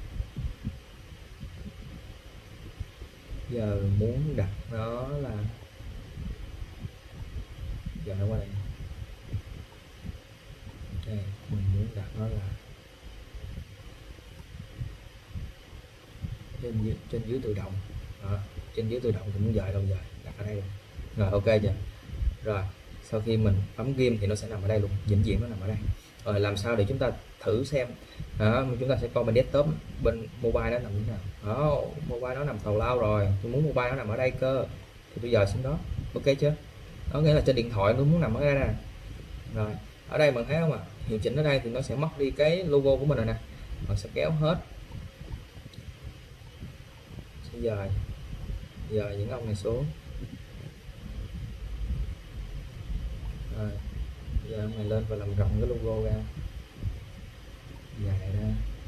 Speaker 1: Giờ muốn đặt nó là, giờ nó qua đây, đây mình muốn đặt nó là trên dưới, trên dưới tự động đó. Trên dưới tự động thì muốn dời đâu dời, đặt ở đây rồi, ok chưa? Rồi sau khi mình bấm ghim thì nó sẽ nằm ở đây luôn, vĩnh viễn nó nằm ở đây. Rồi làm sao để chúng ta thử xem đó, chúng ta sẽ coi bên desktop, bên mobile nó nằm như thế nào đó. Mobile nó nằm tào lao rồi, tôi muốn mobile nó nằm ở đây cơ, thì tôi dời xuống đó, ok chưa? Đó nghĩa là trên điện thoại tôi muốn nằm ở đây nè. Rồi ở đây bạn thấy không ạ, à? Hiệu chỉnh ở đây thì nó sẽ mất đi cái logo của mình rồi nè, mình sẽ kéo hết, sẽ dời dời những ông này xuống. Rồi giờ ông này lên và làm rộng cái logo ra, dài ra.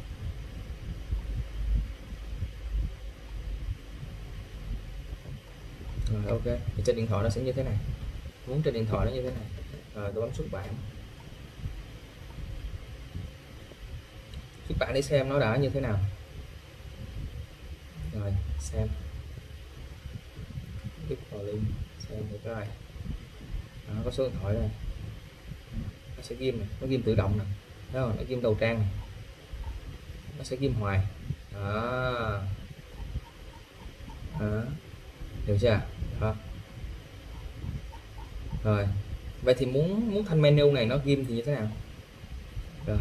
Speaker 1: Rồi ok, thì trên điện thoại nó sẽ như thế này, muốn trên điện thoại nó như thế này. Rồi tôi bấm xuất bản, xuất bản để xem nó đã như thế nào. Rồi xem, click vào link xem được rồi. Đó, có số điện thoại đây, nó sẽ ghim này, nó ghim tự động nè, đó, nó ghim đầu trang này, nó sẽ ghim hoài đó. Đó, được chưa? Đó. Rồi vậy thì muốn muốn thanh menu này nó ghim thì như thế nào? Rồi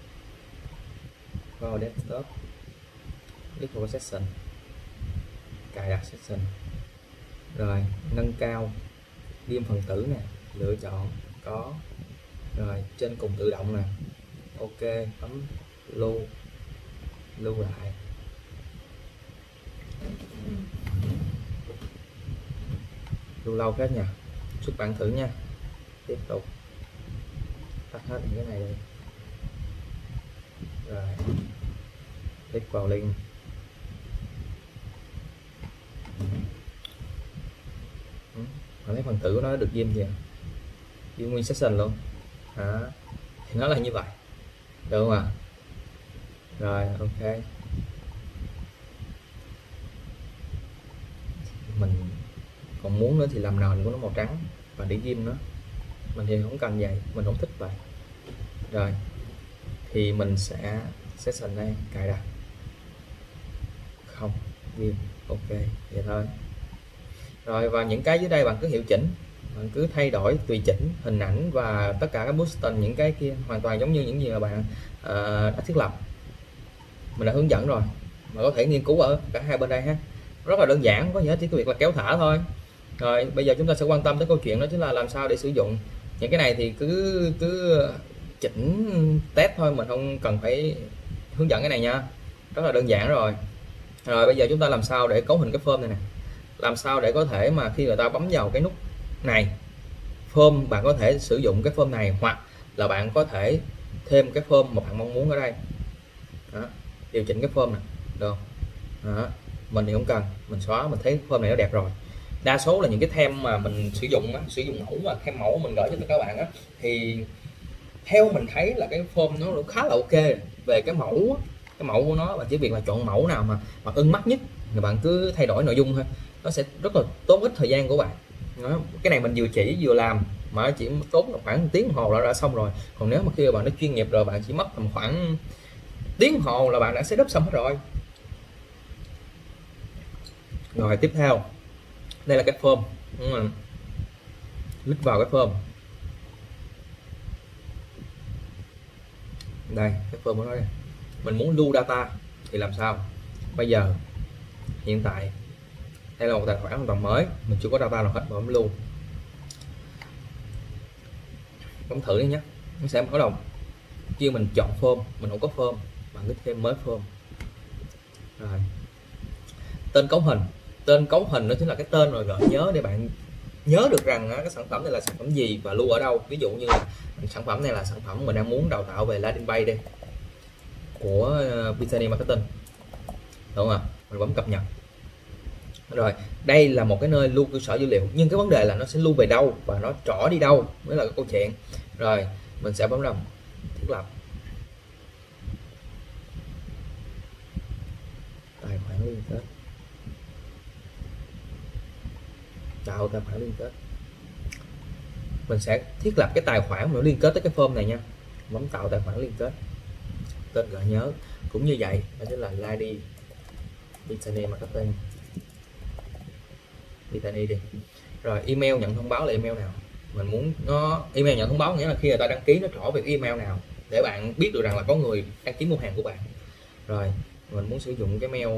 Speaker 1: vào desktop, click vào section, cài đặt section, rồi nâng cao ghim phần tử nè, lựa chọn có, rồi trên cùng tự động nè, ok, bấm lưu, lưu lại. Lưu lâu hết nha, xuất bản thử nha, tiếp tục tắt hết những cái này đi. Rồi click vào link, bạn thấy phần tử của nó được ghim chưa? Ghim nguyên section luôn đó. Thì nó là như vậy, được không ạ? À? Rồi ok, mình còn muốn nữa thì làm nền của nó màu trắng và để ghim nó, mình thì không cần vậy, mình không thích vậy. Rồi thì mình sẽ section đây, cài đặt không ghim, ok vậy thôi. Rồi và những cái dưới đây bạn cứ hiệu chỉnh, bạn cứ thay đổi tùy chỉnh hình ảnh và tất cả các button, những cái kia hoàn toàn giống như những gì mà bạn uh, đã thiết lập, mình đã hướng dẫn rồi, mà có thể nghiên cứu ở cả hai bên đây ha. Rất là đơn giản, có gì hết, chỉ có việc là kéo thả thôi. Rồi bây giờ chúng ta sẽ quan tâm tới câu chuyện đó chính là làm sao để sử dụng những cái này, thì cứ cứ chỉnh test thôi, mình không cần phải hướng dẫn cái này nha, rất là đơn giản rồi. Rồi bây giờ chúng ta làm sao để cấu hình cái form này nè, làm sao để có thể mà khi người ta bấm vào cái nút này form, bạn có thể sử dụng cái form này, hoặc là bạn có thể thêm cái form mà bạn mong muốn ở đây đó, điều chỉnh cái form này được không? Đó. Mình thì không cần, mình xóa, mình thấy form này nó đẹp rồi. Đa số là những cái theme mà mình sử dụng á, sử dụng mẫu và theme mẫu mình gửi cho các bạn á, thì theo mình thấy là cái form nó khá là ok. Về cái mẫu cái mẫu của nó, bạn chỉ việc là chọn mẫu nào mà mà ưng mắt nhất rồi bạn cứ thay đổi nội dung thôi, nó sẽ rất là tốn ít thời gian của bạn đó. Cái này mình vừa chỉ vừa làm mà chỉ tốn khoảng tiếng đồng hồ là đã xong rồi. Còn nếu mà khi bạn nó chuyên nghiệp rồi, bạn chỉ mất tầm khoảng tiếng đồng hồ là bạn đã setup xong hết rồi. Rồi tiếp theo đây là cái form, đúng không? Click vào cái form đây, cái form của nó đây, mình muốn lưu data thì làm sao? Bây giờ hiện tại đây là một tài khoản hoàn toàn mới, mình chưa có data nào hết, bấm lưu, bấm thử đi nhé, nó sẽ bắt đầu khi mình chọn form mình không có form, bạn cứ thêm mới form. Rồi tên cấu hình, tên cấu hình nó chính là cái tên rồi gợi nhớ để bạn nhớ được rằng cái sản phẩm này là sản phẩm gì và lưu ở đâu. Ví dụ như là sản phẩm này là sản phẩm mình đang muốn đào tạo về landing page đi của Bethany Marketing, đúng không ạ? Mình bấm cập nhật. Rồi đây là một cái nơi lưu cơ sở dữ liệu, nhưng cái vấn đề là nó sẽ lưu về đâu và nó trỏ đi đâu mới là cái câu chuyện. Rồi mình sẽ bấm vào thiết lập tài khoản liên kết, tạo tài khoản liên kết. Mình sẽ thiết lập cái tài khoản nó liên kết tới cái form này nha. Bấm tạo tài khoản liên kết, tên gợi nhớ cũng như vậy, đó chính là Lady Bethany Marketing, Bethany đi. Rồi email nhận thông báo là email nào, mình muốn nó email nhận thông báo nghĩa là khi người ta đăng ký nó trỏ về email nào để bạn biết được rằng là có người đăng ký mua hàng của bạn. Rồi mình muốn sử dụng cái mail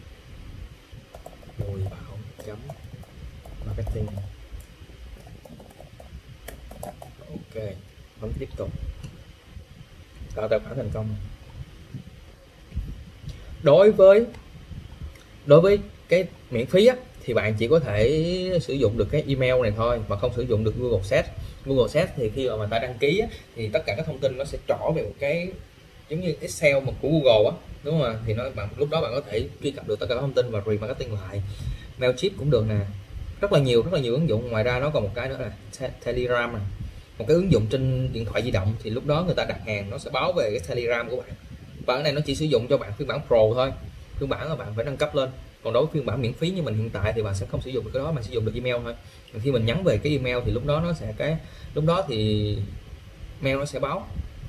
Speaker 1: bùi bảo chấm marketing. Ok, bấm tiếp tục, tạo tài khoản thành công. Đối với đối với cái miễn phí á, thì bạn chỉ có thể sử dụng được cái email này thôi mà không sử dụng được Google Search. Google Search thì khi mà người ta đăng ký á, thì tất cả các thông tin nó sẽ trỏ về một cái giống như Excel mà của Google á, đúng không? Thì nó bạn lúc đó bạn có thể truy cập được tất cả các thông tin và remarketing lại. Mailchimp cũng được nè, rất là nhiều rất là nhiều ứng dụng. Ngoài ra nó còn một cái nữa là Telegram này, một cái ứng dụng trên điện thoại di động, thì lúc đó người ta đặt hàng nó sẽ báo về cái Telegram của bạn. Và cái này nó chỉ sử dụng cho bạn phiên bản Pro thôi, phiên bản là bạn phải nâng cấp lên. Còn đối với phiên bản miễn phí như mình hiện tại thì bạn sẽ không sử dụng được cái đó, mà sử dụng được email thôi. Và khi mình nhắn về cái email thì lúc đó nó sẽ cái lúc đó thì mail nó sẽ báo.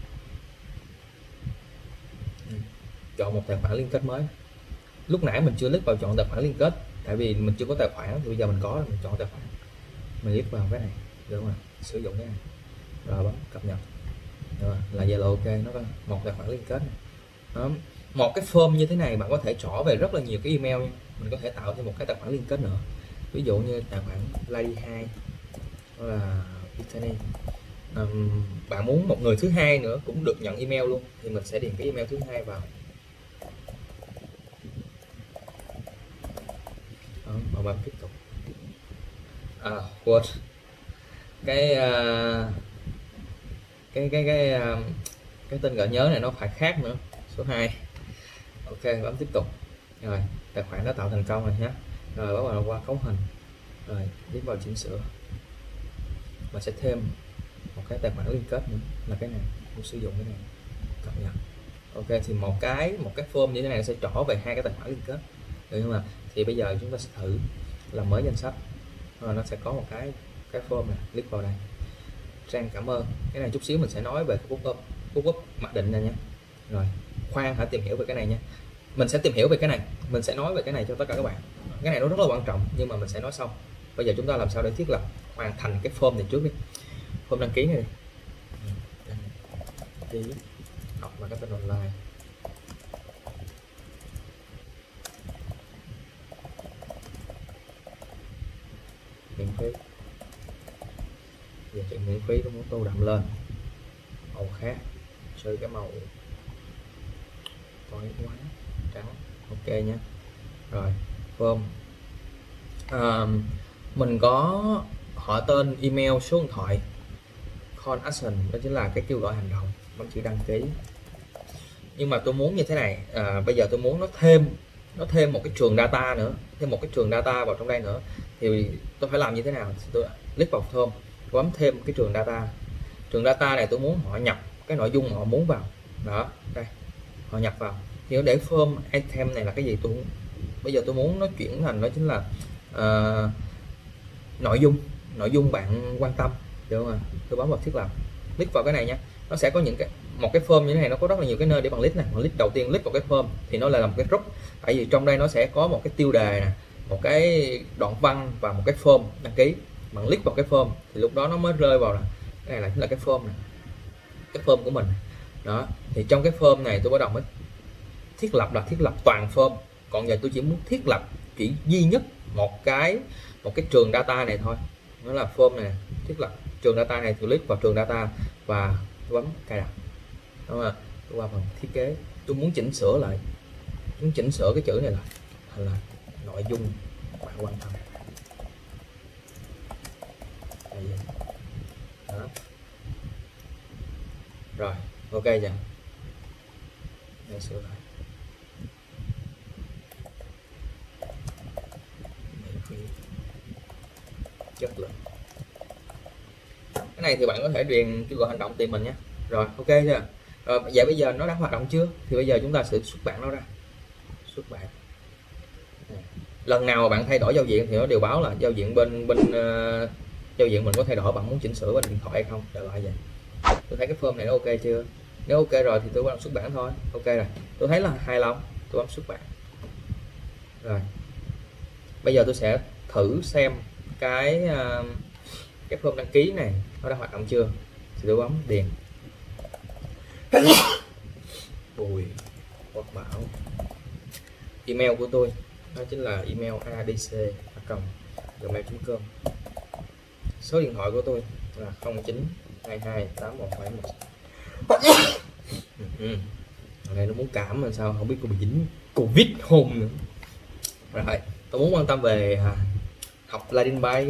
Speaker 1: Chọn một tài khoản liên kết mới. Lúc nãy mình chưa click vào chọn tài khoản liên kết tại vì mình chưa có tài khoản, thì bây giờ mình có mình chọn tài khoản, mình click vào cái này được không ạ? Sử dụng cái này rồi bấm cập nhật. Rồi, là vậy là ok, nó có một tài khoản liên kết này. Đó. Một cái form như thế này bạn có thể trỏ về rất là nhiều cái email nha. Mình có thể tạo thêm một cái tài khoản liên kết nữa, ví dụ như tài khoản Lady hai đó là Bethany. Um, bạn muốn một người thứ hai nữa cũng được nhận email luôn thì mình sẽ điền cái email thứ hai vào. Đó, và bạn tiếp tục. À, quên cái uh, cái cái cái uh, cái tên gợi nhớ này nó phải khác nữa, số hai. Ok, bấm tiếp tục. Rồi tài khoản đã tạo thành công rồi nhé. Rồi bấm vào qua cấu hình, rồi tiếp vào chỉnh sửa. Và sẽ thêm một cái tài khoản liên kết nữa là cái này, muốn sử dụng cái này, cập nhật. Ok, thì một cái một cái form như thế này sẽ trỏ về hai cái tài khoản liên kết, được không ạ? Thì bây giờ chúng ta sẽ thử làm mới danh sách. Rồi nó sẽ có một cái cái form này, click vào đây, trang cảm ơn. Cái này chút xíu mình sẽ nói về cái pop-up pop-up mặc định này nhé. Rồi khoan hãy tìm hiểu về cái này nha. Mình sẽ tìm hiểu về cái này, mình sẽ nói về cái này cho tất cả các bạn. Cái này nó rất là quan trọng nhưng mà mình sẽ nói sau. Bây giờ chúng ta làm sao để thiết lập hoàn thành cái form này trước đi. Form đăng ký này đi. Ký học marketing online. Miễn phí. Giờ chuyện miễn phí nó muốn tô đậm lên màu khác, chơi cái màu tối quá trắng. Ok nhé. Rồi form à, mình có họ tên, email, số điện thoại, call action đó chính là cái kêu gọi hành động, bấm chữ đăng ký. Nhưng mà tôi muốn như thế này, à, bây giờ tôi muốn nó thêm nó thêm một cái trường data nữa, thêm một cái trường data vào trong đây nữa, thì tôi phải làm như thế nào? Tôi click vào form, bấm thêm cái trường data. Trường data này tôi muốn họ nhập cái nội dung họ muốn vào đó, đây họ nhập vào. Thì để form item này là cái gì, tôi bây giờ tôi muốn nó chuyển thành đó chính là uh, nội dung nội dung bạn quan tâm, được không ạ? Tôi bấm vào thiết lập, click vào cái này nhé. Nó sẽ có những cái một cái form như thế này, nó có rất là nhiều cái nơi để bạn click này. Bạn click đầu tiên, click vào cái form thì nó là một cái group, tại vì trong đây nó sẽ có một cái tiêu đề nè, một cái đoạn văn và một cái form đăng ký. Bạn click vào cái form thì lúc đó nó mới rơi vào là cái này là chính là cái form này, cái form của mình đó. Thì trong cái form này tôi bắt đầu mới thiết lập là thiết lập toàn form. Còn giờ tôi chỉ muốn thiết lập chỉ duy nhất một cái một cái trường data này thôi, nó là form này. Thiết lập trường data này, tôi click vào trường data và bấm cài đặt. đúng không? Tôi qua phần thiết kế, tôi muốn chỉnh sửa lại, muốn chỉnh sửa cái chữ này là thành là nội dung bạn quan tâm. Đó. Rồi, ok chưa? Để sửa lại. Chất lượng. Cái này thì bạn có thể điền kêu gọi hành động tìm mình nhé. Rồi, ok chưa? Rồi, vậy bây giờ nó đã hoạt động chưa? Thì bây giờ chúng ta sẽ xuất bản nó ra. Xuất bản. Lần nào mà bạn thay đổi giao diện thì nó đều báo là giao diện bên bên uh, giao diện mình có thay đổi, bạn muốn chỉnh sửa bên điện thoại hay không, đại loại vậy. Tôi thấy cái form này nó ok chưa? Nếu ok rồi thì tôi bấm xuất bản thôi. Ok rồi, tôi thấy là hài lòng, tôi bấm xuất bản. Rồi, bây giờ tôi sẽ thử xem cái uh, cái form đăng ký này nó đã hoạt động chưa, thì tôi bấm điền. Bùi Quốc Bảo, email của tôi đó chính là email a d c a còng gmail chấm com, số điện thoại của tôi là không chín hai hai tám một bảy một. Ừ. Này nó muốn cảm mà sao không biết cô bị dính Covid hôn nữa. Rồi, tôi muốn quan tâm về à, học Latin Bay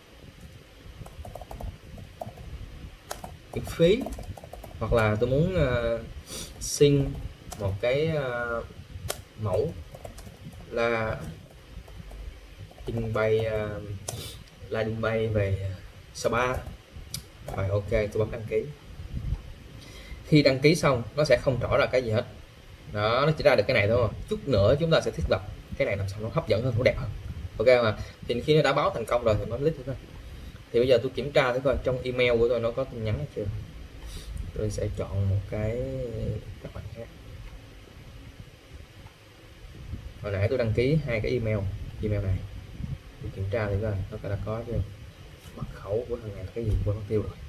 Speaker 1: miễn phí, hoặc là tôi muốn uh, xin một cái uh, mẫu là Latin Bay uh, Latin Bay về Sapa. Rồi ok, tôi bấm đăng ký. Khi đăng ký xong nó sẽ không rõ ra cái gì hết, đó, nó chỉ ra được cái này thôi. Chút nữa chúng ta sẽ thiết lập cái này làm sao nó hấp dẫn hơn, nó đẹp hơn, ok mà. Thì khi nó đã báo thành công rồi thì nó click thôi. Thì bây giờ tôi kiểm tra thử coi trong email của tôi nó có tin nhắn hay chưa. Tôi sẽ chọn một cái các bạn khác. Hồi nãy tôi đăng ký hai cái email email này, tôi kiểm tra thử coi nó đã có chưa. Mật khẩu của thằng này là cái gì quên mất tiêu rồi.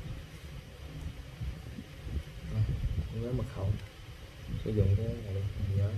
Speaker 1: Nhớ mật khẩu, sử dụng cái này đi, mình nhớ.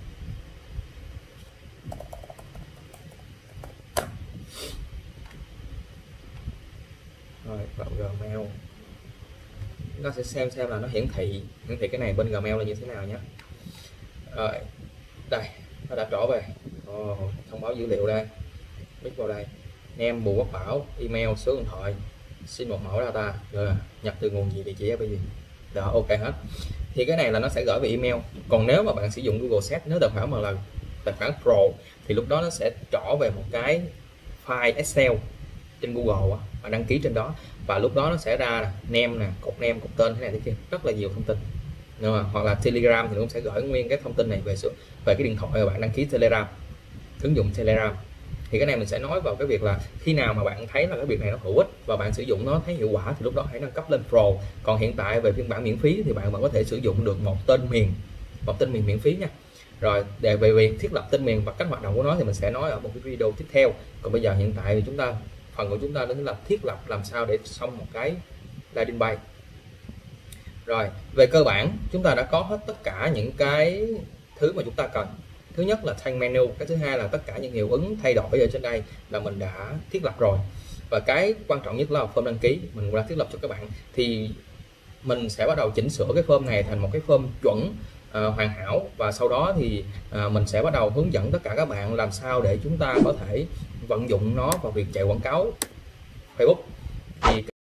Speaker 1: Rồi vào Gmail, chúng ta sẽ xem xem là nó hiển thị hiển thị cái này bên Gmail là như thế nào nhé. Rồi đây, nó đã trở về. Ồ, thông báo dữ liệu đây, click vào đây, name Bùi Quốc Bảo, email, số điện thoại, xin một mẫu data, rồi nhập từ nguồn gì, địa chỉ cái gì đó, ok hết. Thì cái này là nó sẽ gửi về email. Còn nếu mà bạn sử dụng Google Sheets, nếu tài khoản mà là tài khoản Pro thì lúc đó nó sẽ trỏ về một cái file Excel trên Google, bạn đăng ký trên đó, và lúc đó nó sẽ ra name nè, cột name, cột tên, thế này thế kia, rất là nhiều thông tin. Nhưng mà hoặc là Telegram thì cũng sẽ gửi nguyên cái thông tin này về về cái điện thoại mà bạn đăng ký Telegram, ứng dụng Telegram. Thì cái này mình sẽ nói vào cái việc là khi nào mà bạn thấy là cái việc này nó hữu ích và bạn sử dụng nó thấy hiệu quả thì lúc đó hãy nâng cấp lên Pro. Còn hiện tại về phiên bản miễn phí thì bạn vẫn có thể sử dụng được một tên miền, một tên miền miễn phí nha. Rồi để về việc thiết lập tên miền và cách hoạt động của nó thì mình sẽ nói ở một cái video tiếp theo. Còn bây giờ hiện tại thì chúng ta phần của chúng ta đó là thiết lập làm sao để xong một cái Latin Bay. Rồi về cơ bản chúng ta đã có hết tất cả những cái thứ mà chúng ta cần. Thứ nhất là thanh menu, cái thứ hai là tất cả những hiệu ứng thay đổi ở trên đây là mình đã thiết lập rồi, và cái quan trọng nhất là form đăng ký mình cũng đã thiết lập cho các bạn. Thì mình sẽ bắt đầu chỉnh sửa cái form này thành một cái form chuẩn uh, hoàn hảo, và sau đó thì uh, mình sẽ bắt đầu hướng dẫn tất cả các bạn làm sao để chúng ta có thể vận dụng nó vào việc chạy quảng cáo Facebook. Thì